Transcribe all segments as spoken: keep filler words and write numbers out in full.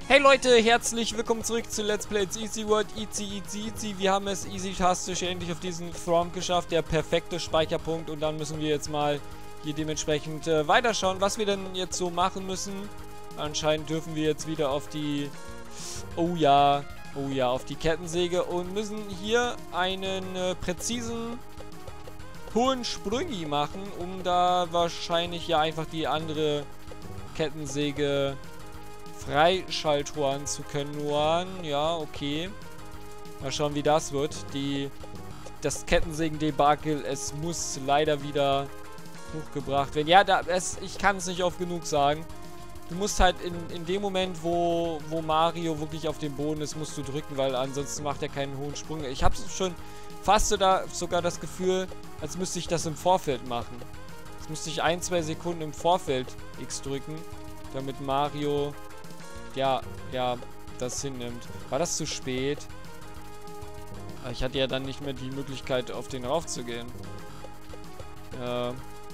Hey Leute, herzlich willkommen zurück zu Let's Play It's Easy World. Easy, easy, easy. Wir haben es easy-tastisch endlich auf diesen Throm geschafft. Der perfekte Speicherpunkt. Und dann müssen wir jetzt mal hier dementsprechend äh, weiterschauen, was wir denn jetzt so machen müssen. Anscheinend dürfen wir jetzt wieder auf die... Oh ja, oh ja, auf die Kettensäge. Und müssen hier einen äh, präzisen hohen Sprüngi machen, um da wahrscheinlich ja einfach die andere Kettensäge freischaltoren zu können. Ja, okay. Mal schauen, wie das wird. Die, das Kettensägen-Debakel, es muss leider wieder hochgebracht werden. Ja, da, es, ich kann es nicht oft genug sagen. Du musst halt in, in dem Moment, wo, wo Mario wirklich auf dem Boden ist, musst du drücken, weil ansonsten macht er keinen hohen Sprung. Ich habe schon fast sogar, sogar das Gefühl, als müsste ich das im Vorfeld machen. Jetzt müsste ich ein, zwei Sekunden im Vorfeld X drücken, damit Mario... Ja, ja, das hinnimmt. War das zu spät? Ich hatte ja dann nicht mehr die Möglichkeit, auf den raufzugehen. Äh.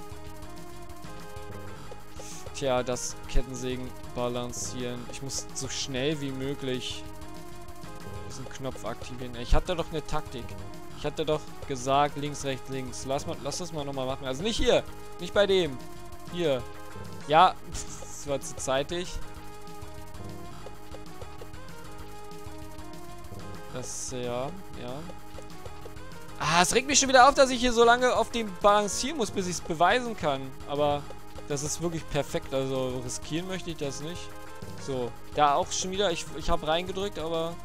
Tja, das Kettensägen balancieren. Ich muss so schnell wie möglich diesen Knopf aktivieren. Ich hatte doch eine Taktik. Ich hatte doch gesagt, links, rechts, links. Lass, mal, lass das mal nochmal machen. Also nicht hier. Nicht bei dem. Hier. Ja, das war zu zeitig. Das, ja, ja. Ah, es regt mich schon wieder auf, dass ich hier so lange auf dem balancieren muss, bis ich es beweisen kann. Aber das ist wirklich perfekt, also riskieren möchte ich das nicht. So, da auch schon wieder, ich, ich habe reingedrückt, aber...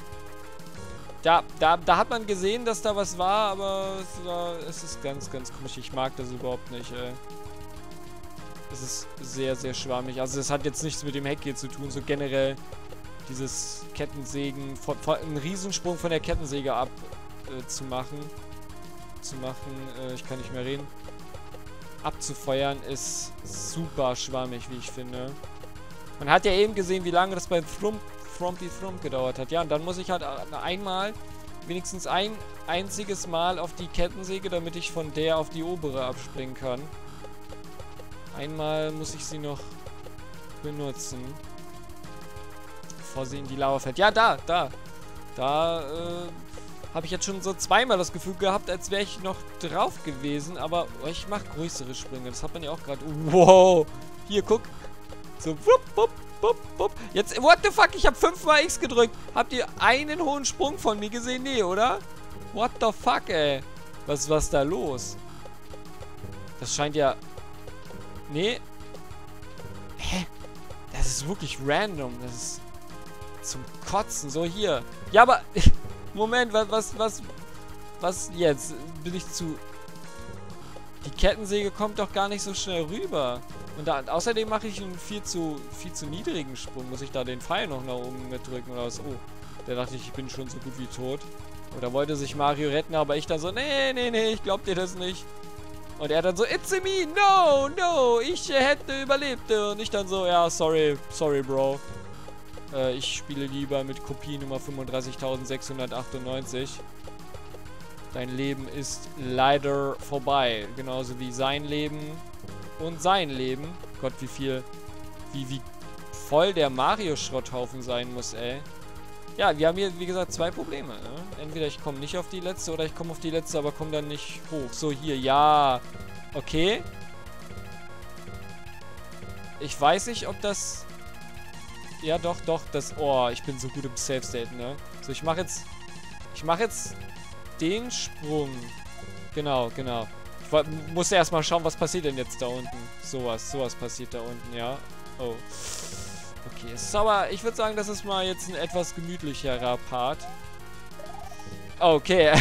Da, da, da hat man gesehen, dass da was war, aber es, war, es ist ganz, ganz komisch. Ich mag das überhaupt nicht, ey. Es ist sehr, sehr schwammig. Also das hat jetzt nichts mit dem Heck hier zu tun, so generell... Dieses Kettensägen, von, von, einen Riesensprung von der Kettensäge ab äh, zu machen. Zu machen, äh, ich kann nicht mehr reden. Abzufeuern ist super schwammig, wie ich finde. Man hat ja eben gesehen, wie lange das beim Thrum, Thrompy Thrum gedauert hat. Ja, und dann muss ich halt einmal, wenigstens ein einziges Mal auf die Kettensäge, damit ich von der auf die obere abspringen kann. Einmal muss ich sie noch benutzen. Bevor sie in die Lava fällt. Ja, da, da. Da, äh, habe ich jetzt schon so zweimal das Gefühl gehabt, als wäre ich noch drauf gewesen. Aber oh, ich mache größere Sprünge. Das hat man ja auch gerade... Wow. Hier, guck. So, wupp, wupp, wupp, wupp. Jetzt, what the fuck? Ich habe fünfmal X gedrückt. Habt ihr einen hohen Sprung von mir gesehen? Nee, oder? What the fuck, ey? Was, was ist da los? Das scheint ja... Nee. Hä? Das ist wirklich random. Das ist... Zum Kotzen. So, hier. Ja, aber... Moment, was, was, was... Was jetzt? Bin ich zu... Die Kettensäge kommt doch gar nicht so schnell rüber. Und da, außerdem mache ich einen viel zu, viel zu niedrigen Sprung. Muss ich da den Pfeil noch nach oben mitdrücken oder was? Oh, da dachte ich, ich bin schon so gut wie tot. Oder wollte sich Mario retten, aber ich dann so, nee, nee, nee, ich glaub dir das nicht. Und er dann so, it's a me, no, no, ich äh, hätte überlebt. Und ich dann so, ja, sorry, sorry, Bro. Ich spiele lieber mit Kopie Nummer fünfunddreißigtausendsechshundertachtundneunzig. Dein Leben ist leider vorbei. Genauso wie sein Leben und sein Leben. Gott, wie viel... Wie, wie voll der Mario-Schrotthaufen sein muss, ey. Ja, wir haben hier, wie gesagt, zwei Probleme. Ne? Entweder ich komme nicht auf die letzte oder ich komme auf die letzte, aber komme dann nicht hoch. So, hier, ja. Okay. Ich weiß nicht, ob das... Ja, doch, doch, das... Oh, ich bin so gut im Safe State, ne? So, ich mache jetzt... Ich mache jetzt den Sprung. Genau, genau. Ich wollt, muss erstmal schauen, was passiert denn jetzt da unten. Sowas, sowas passiert da unten, ja. Oh. Okay, es ist aber... Ich würde sagen, das ist mal jetzt ein etwas gemütlicherer Part. Okay.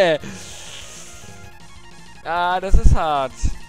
Ah, das ist hart.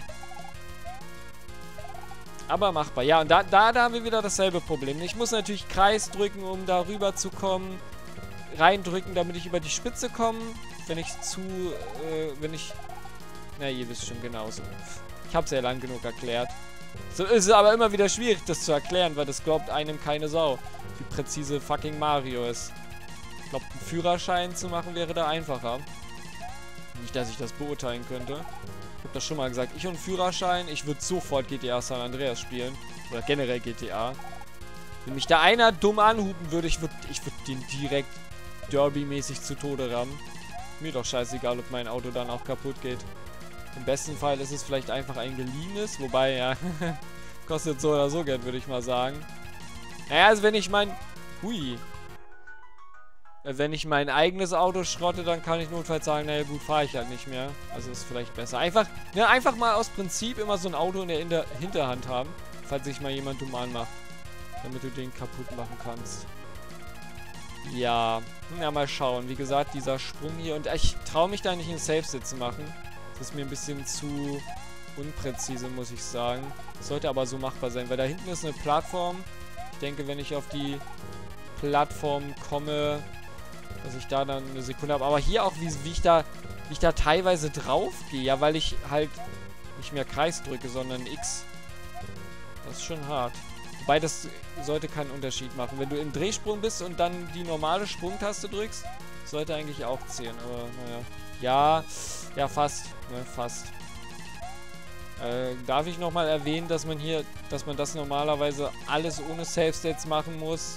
Aber machbar. Ja, und da, da, da haben wir wieder dasselbe Problem. Ich muss natürlich Kreis drücken, um da rüber zu kommen. Reindrücken, damit ich über die Spitze komme. Wenn ich zu, äh, wenn ich... Na, ihr wisst schon genauso. Ich habe es ja lang genug erklärt. So ist es aber immer wieder schwierig, das zu erklären, weil das glaubt einem keine Sau, wie präzise fucking Mario ist. Ich glaube, einen Führerschein zu machen wäre da einfacher. Nicht, dass ich das beurteilen könnte. Ich habe das schon mal gesagt. Ich und Führerschein, ich würde sofort G T A San Andreas spielen. Oder generell G T A. Wenn mich da einer dumm anhupen würde, ich würde ich würd den direkt Derby-mäßig zu Tode rammen. Mir doch scheißegal, ob mein Auto dann auch kaputt geht. Im besten Fall ist es vielleicht einfach ein geliehenes, wobei, ja, kostet so oder so Geld, würde ich mal sagen. Naja, also wenn ich mein... Hui. Wenn ich mein eigenes Auto schrotte, dann kann ich notfalls sagen, naja gut, fahre ich halt nicht mehr. Also ist vielleicht besser. Einfach, ne, einfach mal aus Prinzip immer so ein Auto in der, in der Hinterhand haben, falls sich mal jemand dumm anmacht. Damit du den kaputt machen kannst. Ja, ja, mal schauen. Wie gesagt, dieser Sprung hier. Und ich traue mich da nicht in Safe-Sit zu machen. Das ist mir ein bisschen zu unpräzise, muss ich sagen. Sollte aber so machbar sein, weil da hinten ist eine Plattform. Ich denke, wenn ich auf die Plattform komme, dass ich da dann eine Sekunde habe. Aber hier auch, wie, wie, ich da, wie ich da teilweise drauf gehe. Ja, weil ich halt nicht mehr Kreis drücke, sondern X. Das ist schon hart. Wobei, das sollte keinen Unterschied machen. Wenn du im Drehsprung bist und dann die normale Sprungtaste drückst, sollte eigentlich auch zählen. Aber, naja. Ja, ja, fast. Ne, fast. Äh, darf ich nochmal erwähnen, dass man hier, dass man das normalerweise alles ohne Save States machen muss?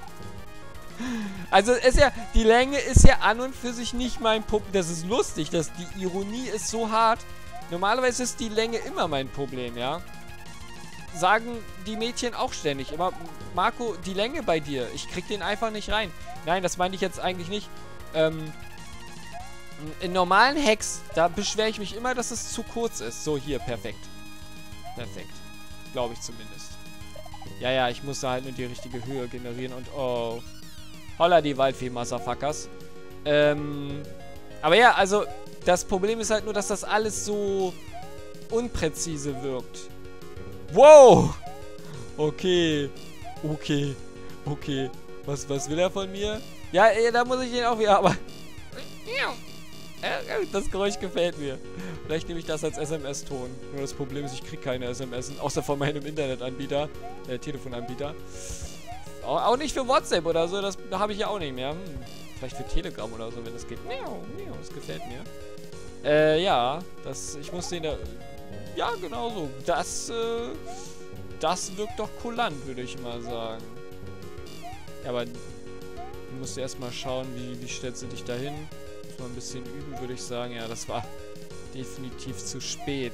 Also ist ja, die Länge ist ja an und für sich nicht mein Problem. Das ist lustig, dass die Ironie ist so hart. Normalerweise ist die Länge immer mein Problem, ja. Sagen die Mädchen auch ständig. Immer, Marco, die Länge bei dir, ich krieg den einfach nicht rein. Nein, das meine ich jetzt eigentlich nicht. Ähm, in normalen Hacks, da beschwere ich mich immer, dass es zu kurz ist. So, hier, perfekt. Perfekt. Glaube ich zumindest. Ja, ja, ich muss da halt nur die richtige Höhe generieren und oh... Holla die Waldfee-Motherfuckers. Ähm, aber ja, also das Problem ist halt nur, dass das alles so unpräzise wirkt. Wow! Okay. Okay. Okay. Was, was will er von mir? Ja, ja, da muss ich den auch wieder, aber... Das Geräusch gefällt mir. Vielleicht nehme ich das als S M S-Ton. Nur das Problem ist, ich kriege keine S M S, außer von meinem Internetanbieter, äh, Telefonanbieter. Auch, auch nicht für WhatsApp oder so, das habe ich ja auch nicht mehr. Hm, vielleicht für Telegram oder so, wenn das geht. Das gefällt mir. Äh, ja, das, ich muss den da... Ja, genau so. Das, äh, das wirkt doch kulant, würde ich mal sagen. Ja, aber du musst erstmal schauen, wie, wie stellst du dich da hin. Muss mal ein bisschen üben, würde ich sagen. Ja, das war definitiv zu spät.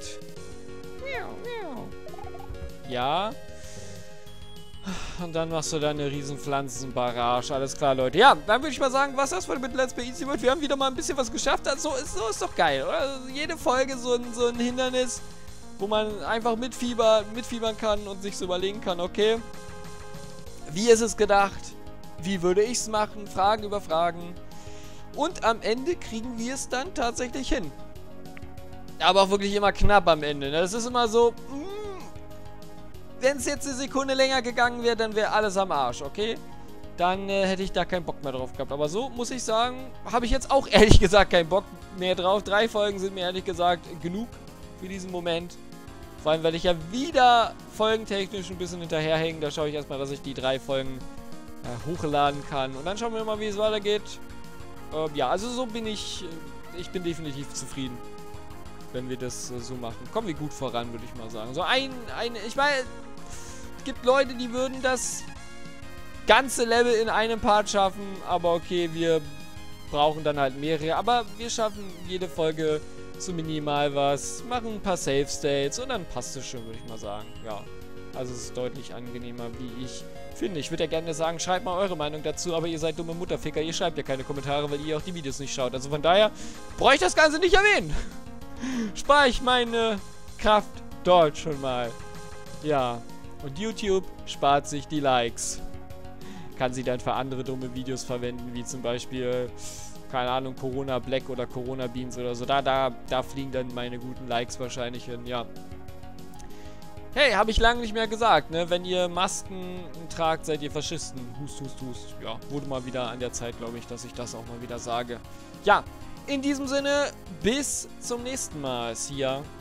Ja. Und dann machst du deine riesen Pflanzenbarrage. Alles klar, Leute. Ja, dann würde ich mal sagen, was das für mit Let's Play Easy World. Wir haben wieder mal ein bisschen was geschafft. Also, ist, so ist doch geil, oder? Also, jede Folge so ein, so ein Hindernis, wo man einfach mitfieber, mitfiebern kann und sich so überlegen kann, okay, wie ist es gedacht? Wie würde ich es machen? Fragen über Fragen. Und am Ende kriegen wir es dann tatsächlich hin. Aber auch wirklich immer knapp am Ende. Ne? Das ist immer so... Mh, wenn es jetzt eine Sekunde länger gegangen wäre, dann wäre alles am Arsch, okay? Dann äh, hätte ich da keinen Bock mehr drauf gehabt. Aber so, muss ich sagen, habe ich jetzt auch ehrlich gesagt keinen Bock mehr drauf. Drei Folgen sind mir ehrlich gesagt genug für diesen Moment. Vor allem, weil ich ja wieder folgentechnisch ein bisschen hinterherhänge. Da schaue ich erstmal, dass ich die drei Folgen äh, hochladen kann. Und dann schauen wir mal, wie es weitergeht. Ähm, ja, also so bin ich... Äh, ich bin definitiv zufrieden, wenn wir das äh, so machen. Kommen wir gut voran, würde ich mal sagen. So ein... ein ich meine... Es gibt Leute, die würden das ganze Level in einem Part schaffen, aber okay, wir brauchen dann halt mehrere, aber wir schaffen jede Folge so minimal was, machen ein paar Save States und dann passt es schon, würde ich mal sagen. Ja, also es ist deutlich angenehmer, wie ich finde. Ich würde ja gerne sagen, schreibt mal eure Meinung dazu, aber ihr seid dumme Mutterficker, ihr schreibt ja keine Kommentare, weil ihr auch die Videos nicht schaut. Also von daher brauche ich das Ganze nicht erwähnen. Spare ich meine Kraft dort schon mal. Ja. Und YouTube spart sich die Likes. Kann sie dann für andere dumme Videos verwenden, wie zum Beispiel, keine Ahnung, Corona Black oder Corona Beans oder so. Da, da, da fliegen dann meine guten Likes wahrscheinlich hin, ja. Hey, habe ich lange nicht mehr gesagt, ne? Wenn ihr Masken tragt, seid ihr Faschisten. Hust, hust, hust. Ja, wurde mal wieder an der Zeit, glaube ich, dass ich das auch mal wieder sage. Ja, in diesem Sinne, bis zum nächsten Mal. See ya.